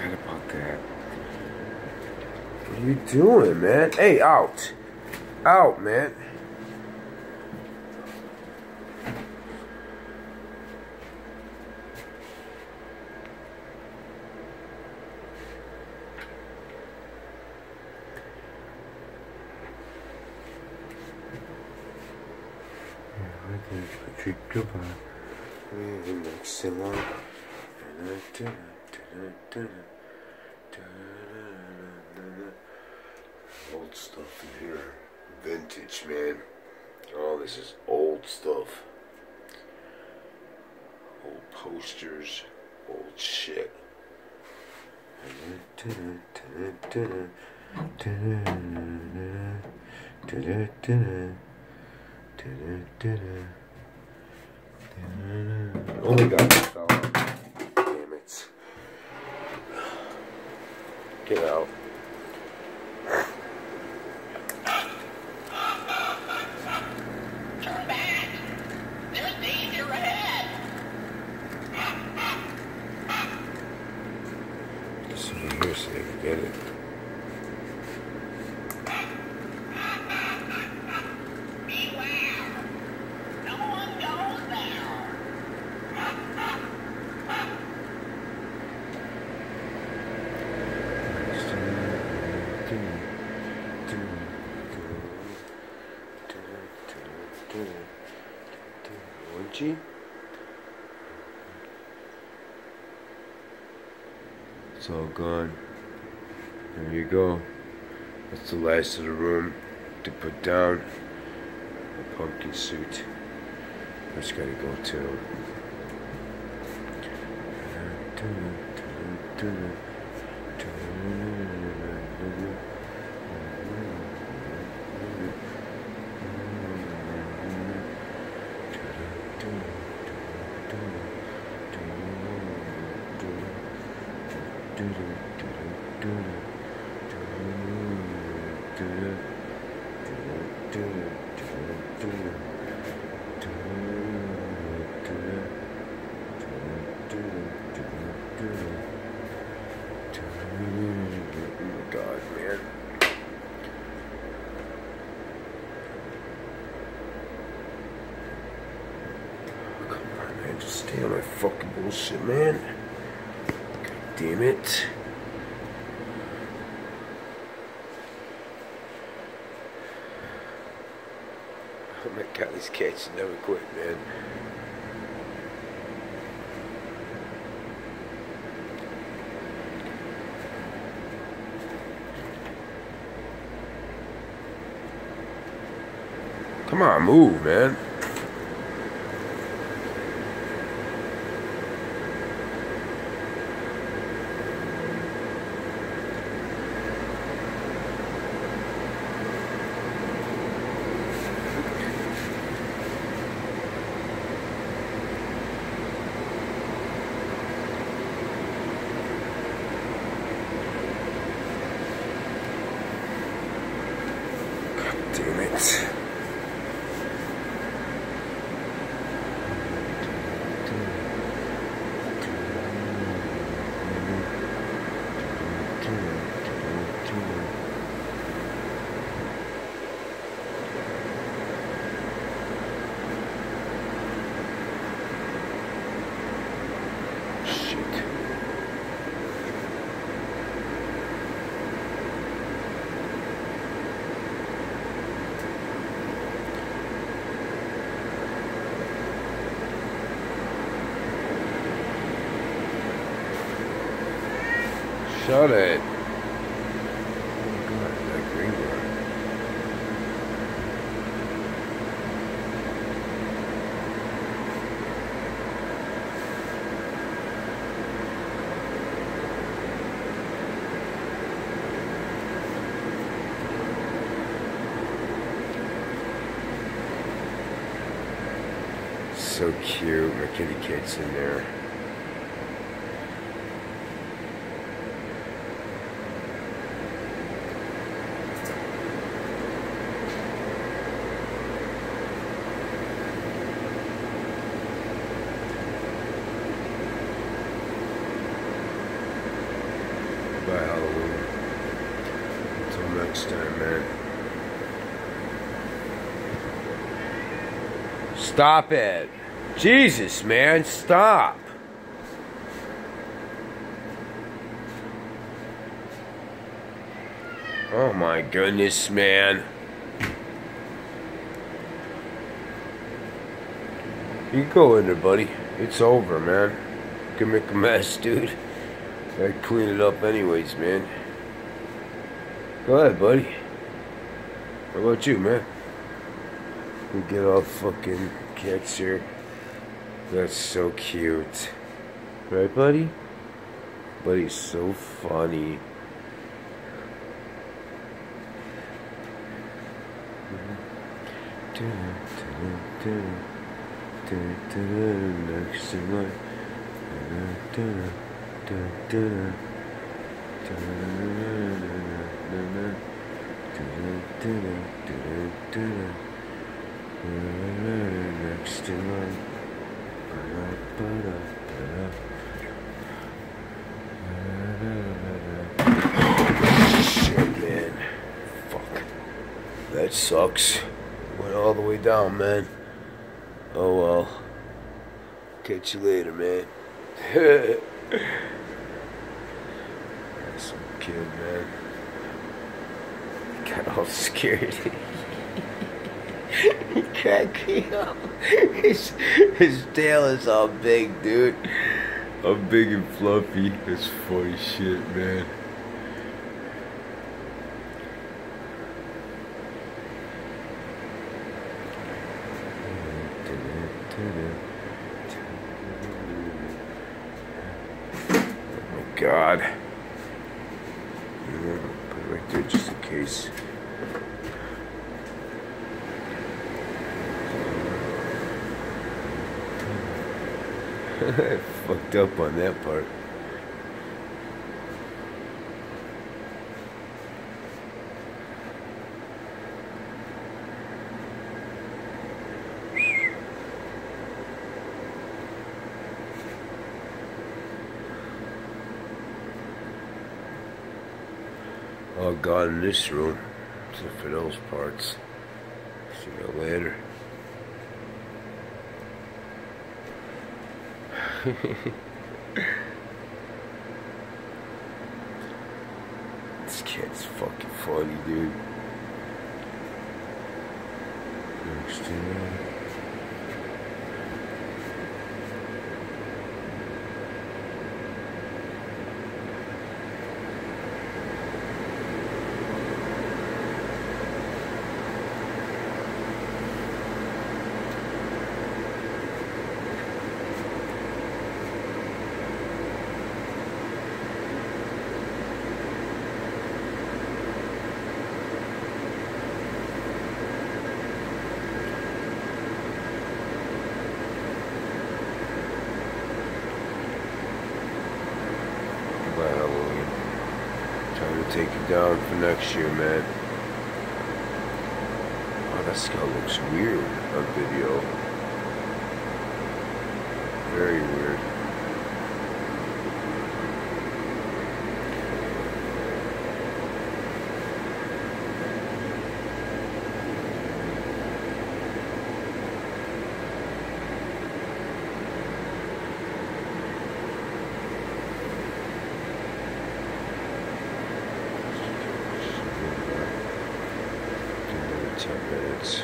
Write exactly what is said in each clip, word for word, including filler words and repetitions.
forgot about that. What are you doing, man? Hey, out. Out, man. Old stuff in here. Vintage, man. Oh, this is old stuff. Old posters. Old shit. Oh my god, this fell out. Damn it. Get out. Turn back! There's danger ahead! This over here so they can get it. It's all gone. There you go. That's the last of the room to put down. The pumpkin suit. That's gotta go too. God, man. Come on, man. Just stay on my fucking bullshit, man. God damn it. Oh my god, these cats never quit, man. Come on, move, man. God damn it. Shut it. Oh god, that green one. So cute, my kitty cat's in there. next time, man. Stop it. Jesus, man, stop. Oh my goodness, man. You go in there, buddy. It's over, man. You can make a mess, dude. I'd clean it up anyways, man. Go ahead, buddy. How about you, man? We get all fucking cats here. That's so cute. Right, buddy? Buddy's so funny. Next to my next to my shit, man. Fuck. That sucks. Went all the way down, man. Oh well. Catch you later, man. Some kid, man. Got all scared. He cracked me up. His, his tail is all big, dude. I'm big and fluffy. That's funny shit, man. Oh my God. Put it right there just in case. I fucked up on that part. All gone in this room, except for those parts. See you later. This kid's fucking funny, dude. Next to that. By Halloween. Time to take it down for next year, man. Oh, that skull looks weird on video. Very weird. ten minutes.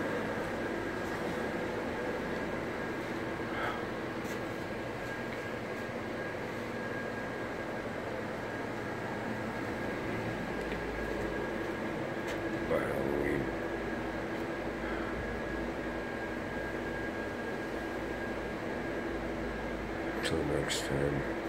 By Halloween. Until next time.